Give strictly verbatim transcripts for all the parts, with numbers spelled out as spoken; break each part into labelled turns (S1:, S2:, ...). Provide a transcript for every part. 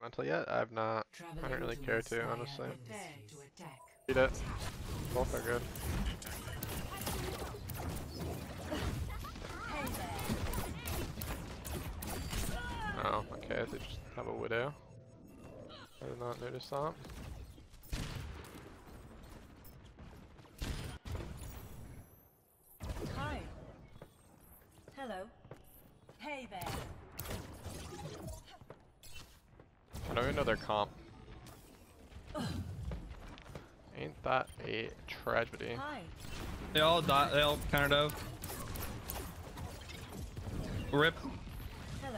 S1: Mental yet? I've not. I don't really care to, honestly. Beat it. Both are good. Oh, okay, they just have a widow. I did not notice that.
S2: Hi. Hello. Hey there.
S1: I don't even know their comp. Ain't that a tragedy?
S2: Hi.
S3: They all die. They all counter dove. Rip.
S2: Hello.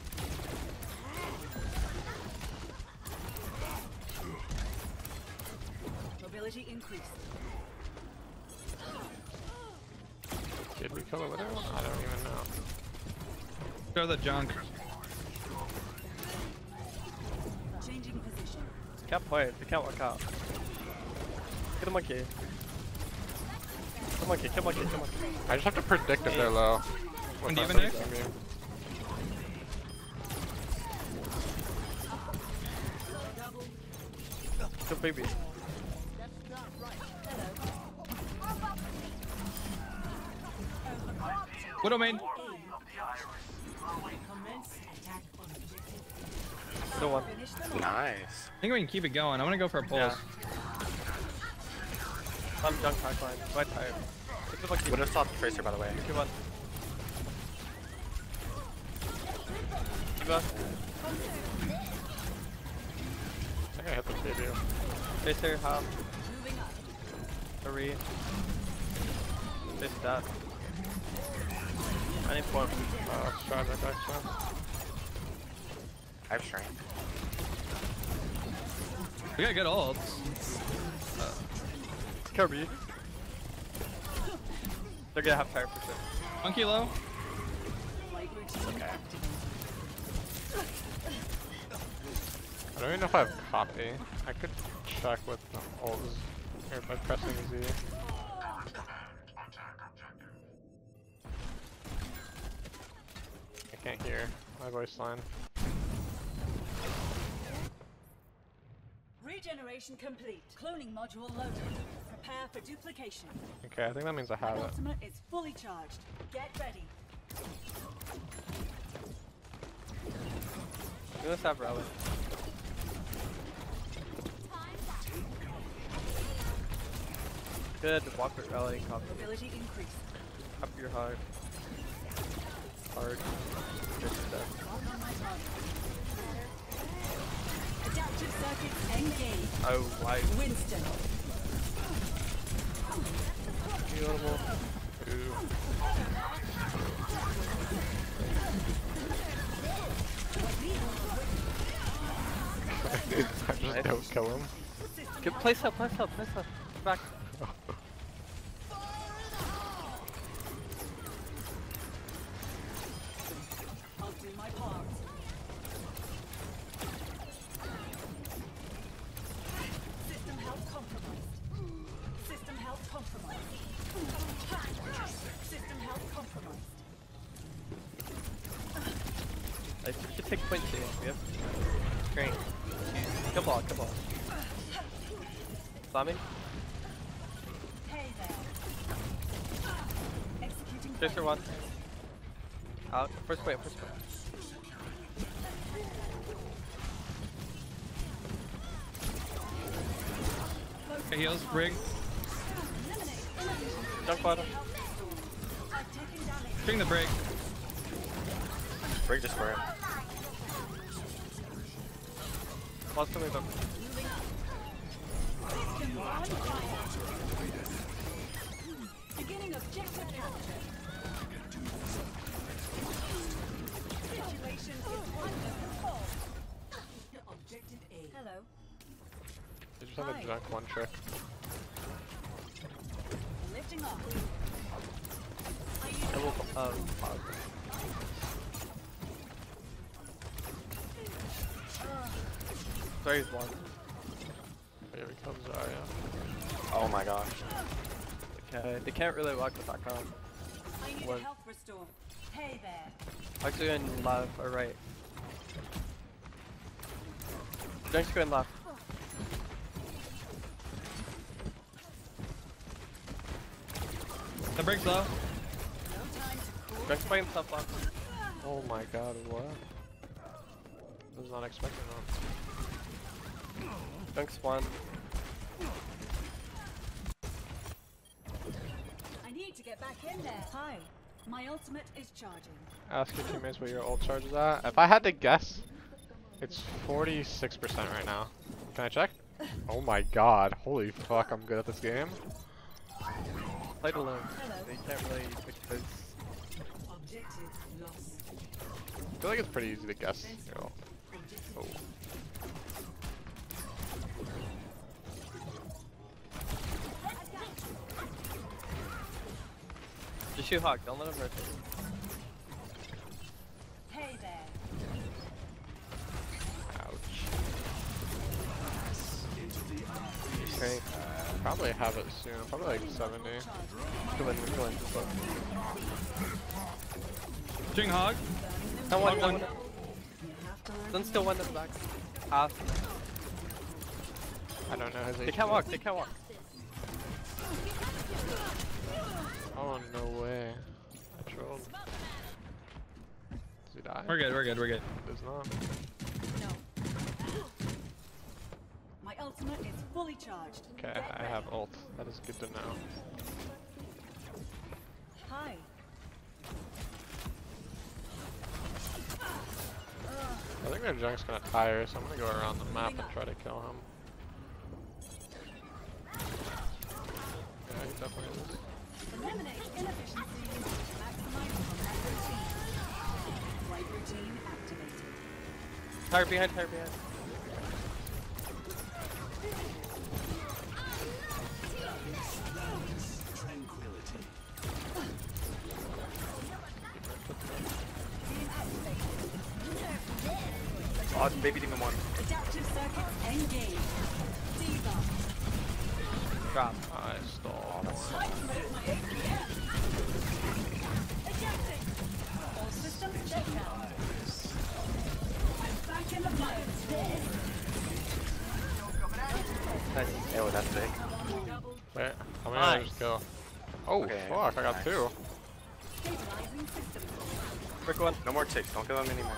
S2: Mobility increased.
S1: Did we kill a widow? I don't even know.
S3: Throw the junk.
S2: Changing position.
S4: Can't play it. They can't walk out. Get a monkey. Kill monkey. Kill monkey. Kill monkey.
S1: I just have to predict if they're low.
S3: And
S1: Without
S3: even Nick?
S1: noticing me.
S4: Kill baby.
S3: Widow main.
S4: Still one.
S5: Nice.
S3: I think we can keep it going. I'm gonna go for a pulse.
S4: Yeah. I'm junk pipeline. My tired. Take the monkey.
S5: Would have stopped Tracer, by the way.
S4: Two one. Eva.
S1: I think I hit the baby.
S4: Tracer, half. Three. Tracer that. I need four.
S1: Uh, stride right back to him.
S5: I have shrink.
S3: We got good ults.
S4: Kirby. They're gonna have fire for sure.
S3: Monkey low.
S5: Okay.
S1: I don't even know if I have copy. I could check with the ult here by pressing Z. I can't hear my voice line.
S2: Regeneration complete. Cloning module loaded. Prepare for duplication.
S1: Okay, I think that means I have
S2: My
S1: it.
S2: ultimate is fully charged. Get ready.
S4: You must have rally. Good. Walk with rally. Copy.
S2: Mobility increased.
S4: Up your hard. Hard. Just that.
S2: Adaptive circuits engaged.
S4: Oh, why?
S2: Winston.
S4: Beautiful.
S1: Ooh. I just don't kill him.
S4: Good place up, place up, place up. Back.
S2: I'll do my part. System health compromised. System health compromised. System health compromised.
S4: I should take points here. Yep. Great. Good ball, good ball. Slamming.
S2: Hey there. Executing.
S4: Tracer one. Out. First point, first point.
S3: Okay, heals. Rig.
S4: Junk bottom.
S3: Bring the break.
S5: Break the square.
S4: Lost coming up.
S2: Beginning objective capture. Situation is under control. Objective A. Hello.
S1: They just have a junk one trick.
S2: Lifting off.
S4: I will um pause. Sorry, he's one.
S1: Here he comes, Zarya.
S5: Oh my gosh.
S4: Okay, they can't really walk with that comp.
S2: I need
S4: One.
S2: a health restore. Hey there.
S4: Actually, in left or right. Junk's going left.
S3: The break's low.
S4: Junk's by himself left.
S1: Oh my god, what? Was not expecting that.
S4: Junk's one.
S2: I need to get back in there. Hi. My ultimate is charging.
S1: Ask your teammates what your ult charge is at. If I had to guess, it's forty-six percent right now. Can I check? Oh my god, holy fuck, I'm good at this game.
S4: Played alone.
S2: Hello.
S4: They can't really pick his.
S2: Objective lost.
S1: I feel like it's pretty easy to guess your ult. Oh.
S4: Just shoot Hawk, don't let him rotate.
S2: Hey there.
S1: Ouch.
S4: Okay.
S1: Probably have it soon, probably like seventy.
S4: Go in, go in, just look.
S3: Jing Hog.
S4: Someone,
S3: Hog one.
S4: someone. Then still one in the back. Half.
S1: I don't know his
S4: They
S1: H P.
S4: can't walk, they can't walk.
S1: Oh, no way. I trolled. Does he die?
S3: We're good, we're good, we're good.
S1: Does not.
S2: No. My ultimate is fully charged.
S1: Okay,
S2: Get
S1: I
S2: ready.
S1: have ult. That is good to know.
S2: Hi.
S1: I think their junk's gonna tire, so I'm gonna go around the map and try to kill him. Yeah, he definitely is.
S2: Eliminate inefficiencies. Maximize combat routine. Flight routine activated.
S4: Tire behind, tire behind.
S5: Oh, baby demon one.
S2: Adaptive circuits engaged. Diva.
S4: Drop.
S1: I stalled.
S2: Ejecting. All systems shut down. Back in the fight.
S4: Nice.
S5: Oh, that's big.
S1: Wait, how many
S4: Nice.
S1: did I just kill? Oh,
S5: Okay,
S1: fuck, I got
S5: nice.
S1: two.
S2: Stabilizing system.
S4: Quick one.
S5: No more ticks. Don't kill them anymore.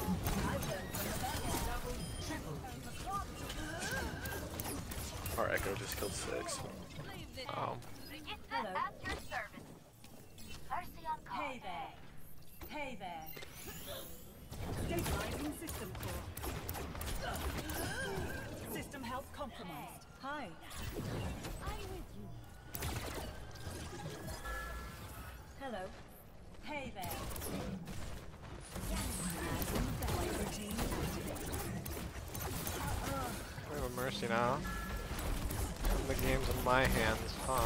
S5: Our Echo just killed six.
S1: Um,
S2: Hello. Hey there. Hey there. Stabilizing system core. System health compromised. Hi. Hello. Hey there. Flight routine activated.
S1: we have a Mercy now. And the game's in my hands, huh?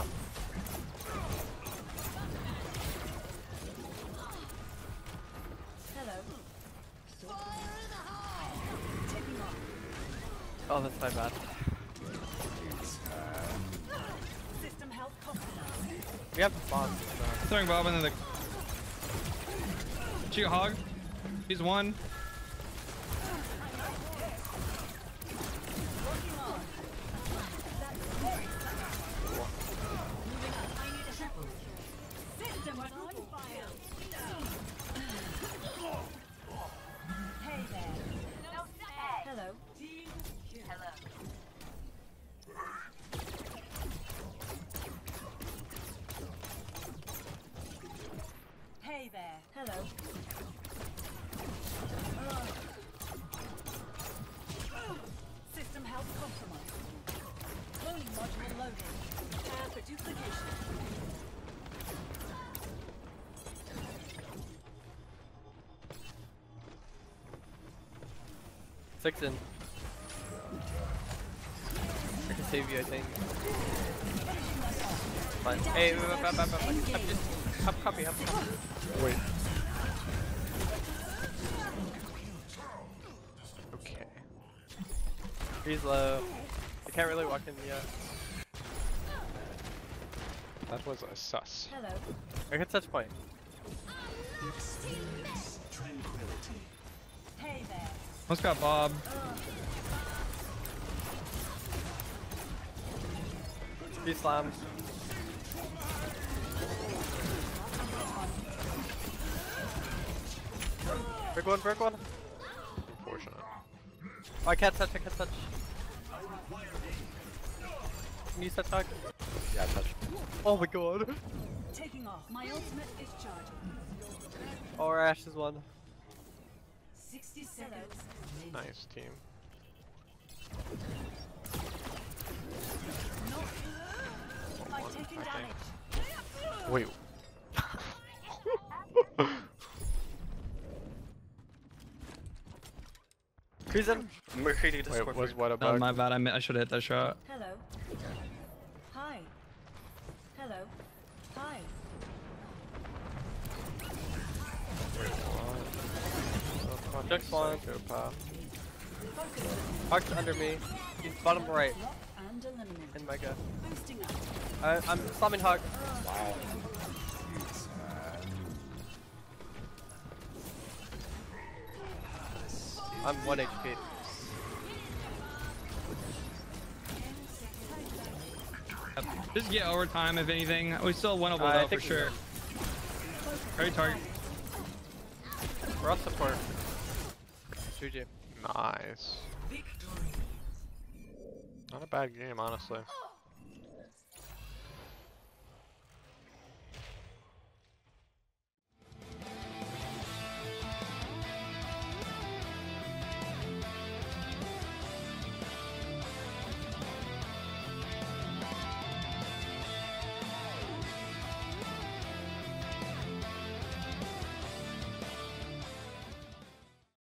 S2: Hello. Taking off.
S4: Oh, that's my bad.
S2: System health compromised.
S4: We have bombs. So.
S3: Throwing Bob into the. Shoot Hog. He's one.
S2: System on fire. Hey there. Hello. Hello. Hey there. Hello. System health compromised. Cloning module loaded. Prepare for duplication.
S4: Six in. I can save you, I think. Fine. Hey, wait, wait, wait, wait, wait, wait. I'm just. Up copy, up copy.
S1: Wait. Okay.
S4: He's low. I can't really walk in yet.
S1: That was a sus.
S2: Hello.
S4: I can touch point.
S2: Hey there.
S3: Almost got Bob.
S4: He slammed. Brick one, brick one.
S1: Unfortunate.
S4: Oh, I can't touch, I can't touch. Can you touch hug?
S5: Yeah, touch.
S4: Oh my god.
S2: Taking off. My ultimate is charging.
S4: Oh, our Ash is one.
S2: sixty seconds.
S1: Nice team.
S2: I've
S1: One,
S2: taken
S1: I
S2: damage.
S1: think. Wait.
S4: Cruising.
S5: Mercury to
S1: Wait,
S5: Discord.
S1: was what a
S3: Oh,
S1: bug?
S3: my bad. I, mi- I should have hit that shot.
S2: Hello. Hi. Hello. Hi.
S4: Just one.
S1: Psychopath.
S2: Focus.
S4: Hugg's under me. He's bottom right.
S2: Lock and eliminate.
S4: In Mega.
S2: Boosting up.
S4: I, I'm slamming Hug.
S5: Wow.
S4: I'm one H P.
S3: Just get overtime if anything. We still winnable
S4: Uh, I
S3: though for
S4: think we
S3: sure. Very target.
S4: We're on support. G G.
S1: Nice. Not a bad game, honestly.